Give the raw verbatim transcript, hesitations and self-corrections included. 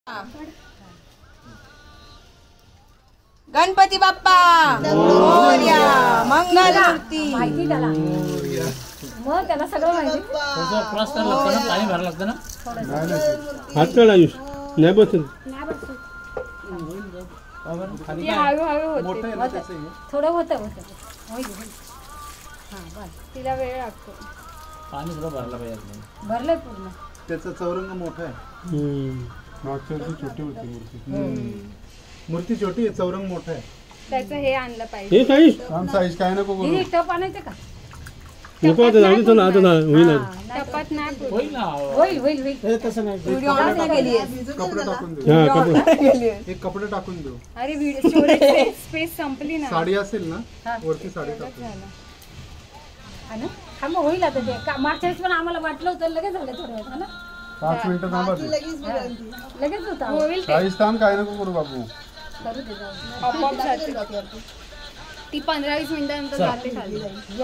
गणपती बाप्पा मोरया, मंगलमूर्ती माहिती त्याला मग त्याला सगळं माहिती क्रॉस करायला लागतं ना, पाणी भरायला लागतं ना. हात काढ आयुष नाही बसत थोडं होतं होतं तिला वेळ लागतो. पाणी थोडं भरलं पाहिजे. भरलंय पूर्ण. त्याचा चौरंग मोठा आहे. मागच्या वर्षी छोटी होती मूर्ती. मूर्ती छोटी आहे, चौरंग मोठा आहे. त्याचं हे आणलं पाहिजे. हे साईज आम साईज काय नको करू. ही टप आणायचं का? नको आता झाली चला आता होईल टपात नाही पुरत. होईल ना. होईल होईल होईल. हे तसं नाही. व्हिडिओ ऑन केली कपडे टाकून देऊ. हा कपडे एक कपडे टाकून देऊ. अरे व्हिडिओ स्टोरेज स्पेस संपली ना. साडी असेल ना वरती साडी टाकून. आणि हा मग होईल आता ते का- मागच्या वेळेस पण आम्हाला वाटलं होतं लगेच झालं थोडं वेळ ना पाच मिनिटं थांबा. लगेच होता होईल ते. साईज थांब काय नको करू बाबू. करू दे जाऊ. आपोआप जाते. ती पंधरा वीस मिनिटानंतर जाते खाली. या